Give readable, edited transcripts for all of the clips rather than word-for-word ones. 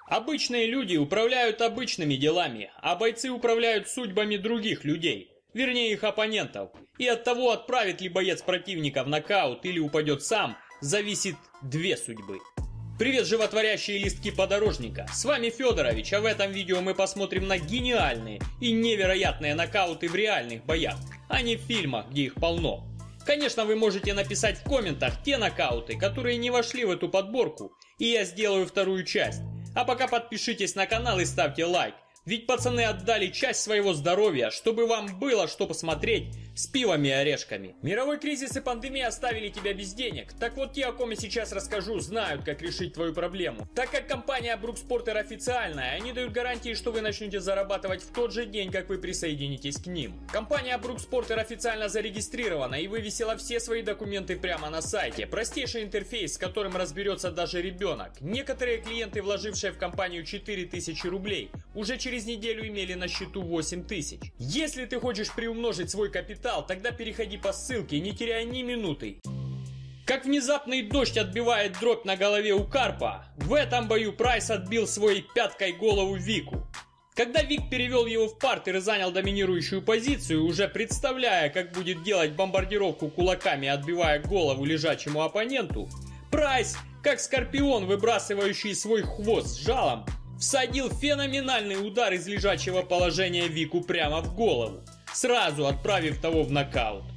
Обычные люди управляют обычными делами, а бойцы управляют судьбами других людей, вернее их оппонентов. И от того, отправит ли боец противника в нокаут или упадет сам, зависит две судьбы. Привет, животворящие листки подорожника, с вами Федорович, а в этом видео мы посмотрим на гениальные и невероятные нокауты в реальных боях, а не в фильмах, где их полно. Конечно, вы можете написать в комментах те нокауты, которые не вошли в эту подборку, и я сделаю вторую часть. А пока подпишитесь на канал и ставьте лайк, ведь пацаны отдали часть своего здоровья, чтобы вам было что посмотреть с пивом и орешками. Мировой кризис и пандемия оставили тебя без денег. Так вот, те, о ком я сейчас расскажу, знают, как решить твою проблему. Так как компания Brooksporter официальная, они дают гарантии, что вы начнете зарабатывать в тот же день, как вы присоединитесь к ним. Компания Brooksporter официально зарегистрирована и вывесила все свои документы прямо на сайте. Простейший интерфейс, с которым разберется даже ребенок. Некоторые клиенты, вложившие в компанию 4000 рублей, уже через неделю имели на счету 8000. Если ты хочешь приумножить свой капитал, тогда переходи по ссылке, не теряя ни минуты. Как внезапный дождь отбивает дробь на голове у Карпа, в этом бою Прайс отбил своей пяткой голову Вику. Когда Вик перевел его в партер и занял доминирующую позицию, уже представляя, как будет делать бомбардировку кулаками, отбивая голову лежачему оппоненту, Прайс, как скорпион, выбрасывающий свой хвост с жалом, всадил феноменальный удар из лежачего положения Вику прямо в голову, сразу отправив того в нокаут.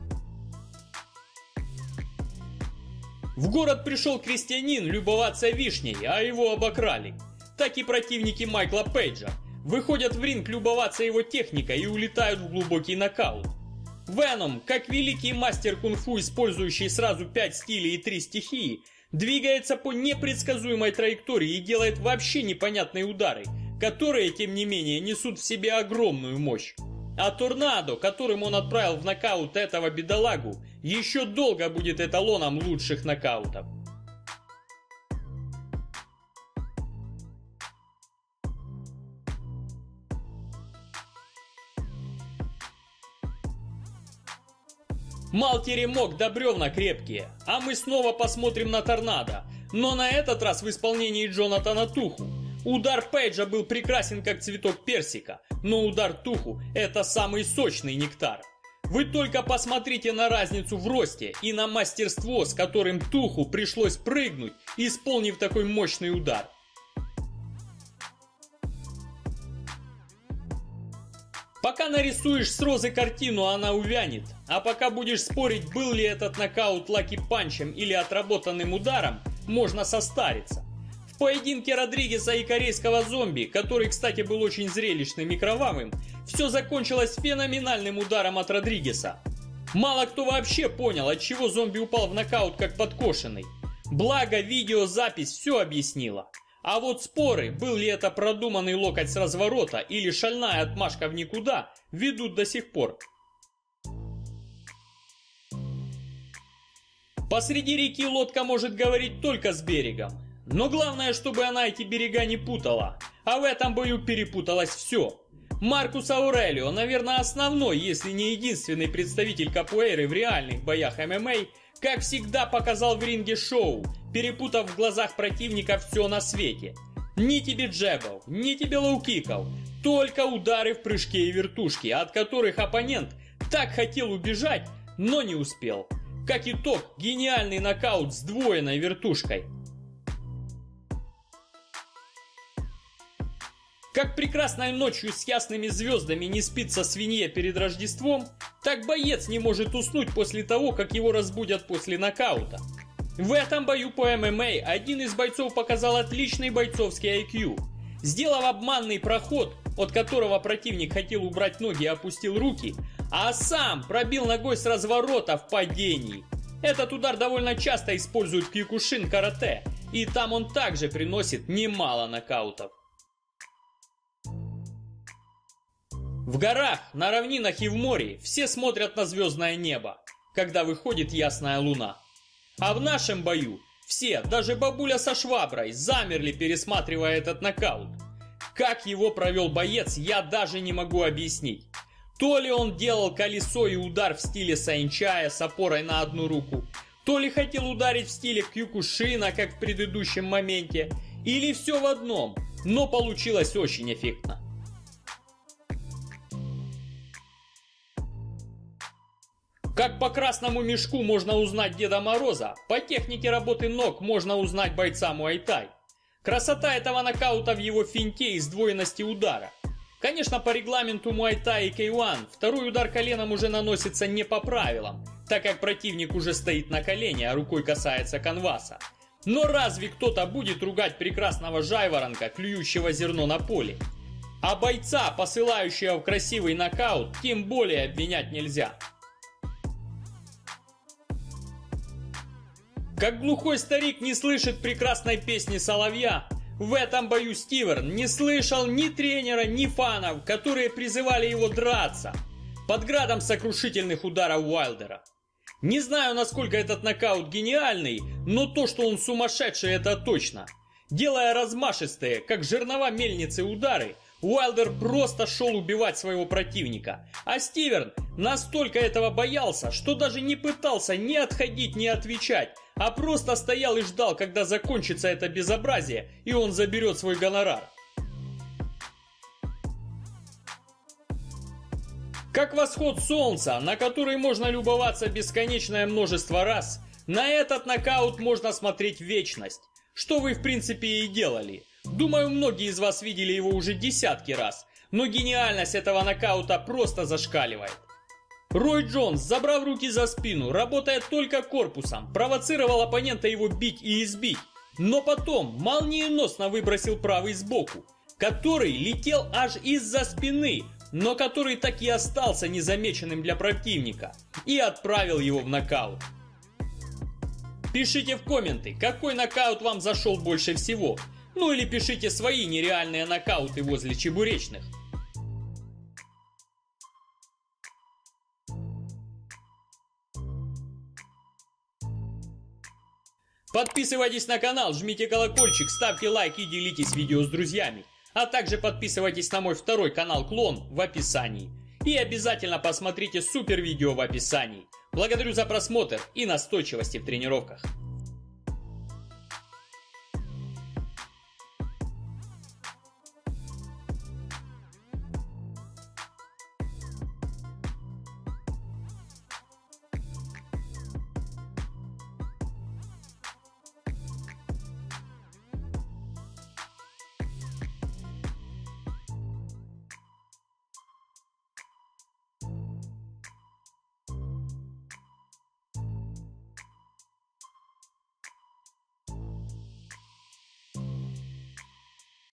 В город пришел крестьянин любоваться вишней, а его обокрали. Так и противники Майкла Пейджа выходят в ринг любоваться его техникой и улетают в глубокий нокаут. Веном, как великий мастер кунг-фу, использующий сразу 5 стилей и 3 стихии, двигается по непредсказуемой траектории и делает вообще непонятные удары, которые, тем не менее, несут в себе огромную мощь. А Торнадо, которым он отправил в нокаут этого бедолагу, еще долго будет эталоном лучших нокаутов. Малтери мог да бревна крепкие, а мы снова посмотрим на Торнадо, но на этот раз в исполнении Джонатана Туху. Удар Пейджа был прекрасен как цветок персика, но удар Туху – это самый сочный нектар. Вы только посмотрите на разницу в росте и на мастерство, с которым Туху пришлось прыгнуть, исполнив такой мощный удар. Пока нарисуешь с розы картину, она увянет, а пока будешь спорить, был ли этот нокаут лаки-панчем или отработанным ударом, можно состариться. В поединке Родригеса и корейского зомби, который, кстати, был очень зрелищным и кровавым, все закончилось феноменальным ударом от Родригеса. Мало кто вообще понял, отчего зомби упал в нокаут как подкошенный. Благо, видеозапись все объяснила. А вот споры, был ли это продуманный локоть с разворота или шальная отмашка в никуда, ведут до сих пор. Посреди реки лодка может говорить только с берегом. Но главное, чтобы она эти берега не путала. А в этом бою перепуталось все. Маркус Аурелио, наверное, основной, если не единственный представитель капуэйры в реальных боях ММА, как всегда показал в ринге шоу, перепутав в глазах противника все на свете. Ни тебе джебов, ни тебе лоу-киков, только удары в прыжке и вертушке, от которых оппонент так хотел убежать, но не успел. Как итог, гениальный нокаут с сдвоенной вертушкой. Как прекрасной ночью с ясными звездами не спится свинье перед Рождеством, так боец не может уснуть после того, как его разбудят после нокаута. В этом бою по ММА один из бойцов показал отличный бойцовский IQ. Сделав обманный проход, от которого противник хотел убрать ноги и опустил руки, а сам пробил ногой с разворота в падении. Этот удар довольно часто используют в кьюкушин карате, и там он также приносит немало нокаутов. В горах, на равнинах и в море все смотрят на звездное небо, когда выходит ясная луна. А в нашем бою все, даже бабуля со шваброй, замерли, пересматривая этот нокаут. Как его провел боец, я даже не могу объяснить. То ли он делал колесо и удар в стиле сайнчая с опорой на одну руку, то ли хотел ударить в стиле кьюкушина, как в предыдущем моменте, или все в одном. но получилось очень эффектно. Как по красному мешку можно узнать Деда Мороза, по технике работы ног можно узнать бойца Муай-тай. Красота этого нокаута в его финте и сдвоенности удара. Конечно, по регламенту Муай-тай и K1 второй удар коленом уже наносится не по правилам, так как противник уже стоит на колене, а рукой касается канваса. Но разве кто-то будет ругать прекрасного жайворонка, клюющего зерно на поле? А бойца, посылающего в красивый нокаут, тем более обвинять нельзя. Как глухой старик не слышит прекрасной песни соловья, в этом бою Стиверн не слышал ни тренера, ни фанов, которые призывали его драться под градом сокрушительных ударов Уайлдера. Не знаю, насколько этот нокаут гениальный, но то, что он сумасшедший, это точно. Делая размашистые, как жернова мельницы удары, Уайлдер просто шел убивать своего противника, а Стиверн настолько этого боялся, что даже не пытался ни отходить, ни отвечать, а просто стоял и ждал, когда закончится это безобразие, и он заберет свой гонорар. Как восход солнца, на который можно любоваться бесконечное множество раз, на этот нокаут можно смотреть вечность, что вы в принципе и делали. Думаю, многие из вас видели его уже десятки раз, но гениальность этого нокаута просто зашкаливает. Рой Джонс, забрав руки за спину, работая только корпусом, провоцировал оппонента его бить и избить, но потом молниеносно выбросил правый сбоку, который летел аж из-за спины, но который так и остался незамеченным для противника, и отправил его в нокаут. Пишите в комменты, какой нокаут вам зашел больше всего, ну или пишите свои нереальные нокауты возле чебуречных. Подписывайтесь на канал, жмите колокольчик, ставьте лайк и делитесь видео с друзьями. А также подписывайтесь на мой второй канал Клон в описании. И обязательно посмотрите супер видео в описании. Благодарю за просмотр и настойчивости в тренировках.